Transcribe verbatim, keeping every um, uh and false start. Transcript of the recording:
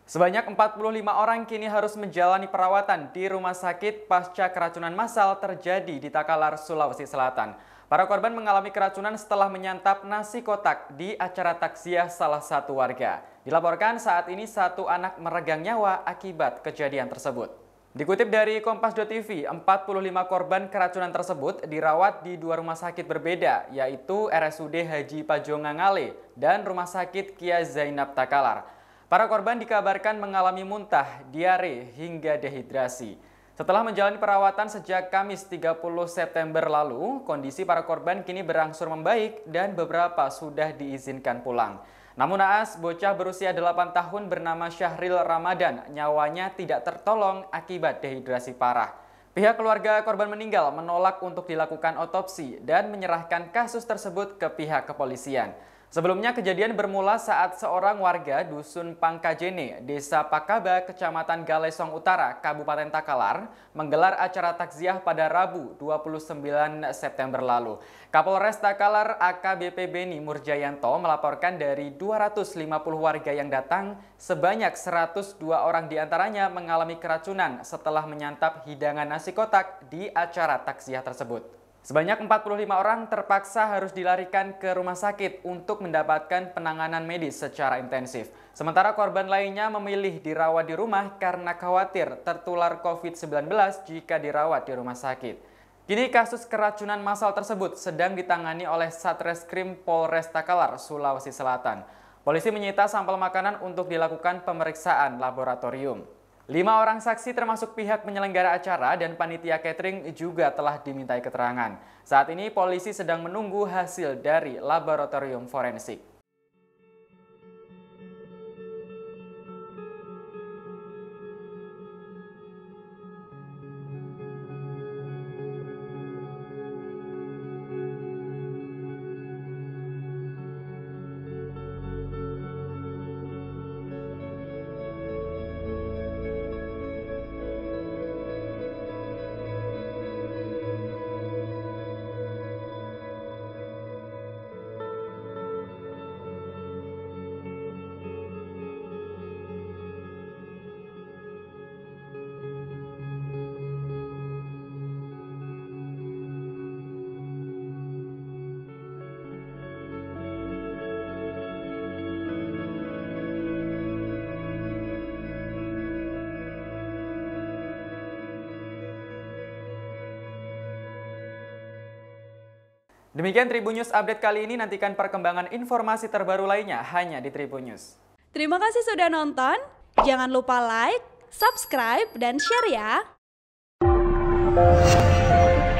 Sebanyak empat puluh lima orang kini harus menjalani perawatan di rumah sakit pasca keracunan massal terjadi di Takalar, Sulawesi Selatan. Para korban mengalami keracunan setelah menyantap nasi kotak di acara takziah salah satu warga. Dilaporkan saat ini satu anak meregang nyawa akibat kejadian tersebut. Dikutip dari Kompas dot T V, empat puluh lima korban keracunan tersebut dirawat di dua rumah sakit berbeda, yaitu R S U D Haji Pajongangale dan Rumah Sakit Kia Zainab Takalar. Para korban dikabarkan mengalami muntah, diare, hingga dehidrasi. Setelah menjalani perawatan sejak Kamis tiga puluh September lalu, kondisi para korban kini berangsur membaik dan beberapa sudah diizinkan pulang. Namun naas, bocah berusia delapan tahun bernama Syahril Ramadan nyawanya tidak tertolong akibat dehidrasi parah. Pihak keluarga korban meninggal menolak untuk dilakukan otopsi dan menyerahkan kasus tersebut ke pihak kepolisian. Sebelumnya kejadian bermula saat seorang warga Dusun Pangkajene, Desa Pakaba, Kecamatan Galesong Utara, Kabupaten Takalar, menggelar acara takziah pada Rabu dua puluh sembilan September lalu. Kapolres Takalar A K B P Beni Murjayanto melaporkan dari dua ratus lima puluh warga yang datang, sebanyak seratus dua orang diantaranya mengalami keracunan setelah menyantap hidangan nasi kotak di acara takziah tersebut. Sebanyak empat puluh lima orang terpaksa harus dilarikan ke rumah sakit untuk mendapatkan penanganan medis secara intensif. Sementara korban lainnya memilih dirawat di rumah karena khawatir tertular COVID sembilan belas jika dirawat di rumah sakit. Kini kasus keracunan massal tersebut sedang ditangani oleh Satreskrim Polres Takalar, Sulawesi Selatan. Polisi menyita sampel makanan untuk dilakukan pemeriksaan laboratorium. Lima orang saksi termasuk pihak penyelenggara acara dan panitia catering juga telah dimintai keterangan. Saat ini polisi sedang menunggu hasil dari laboratorium forensik. Demikian Tribun News Update kali ini, nantikan perkembangan informasi terbaru lainnya hanya di Tribun News. Terima kasih sudah nonton, jangan lupa like, subscribe, dan share ya!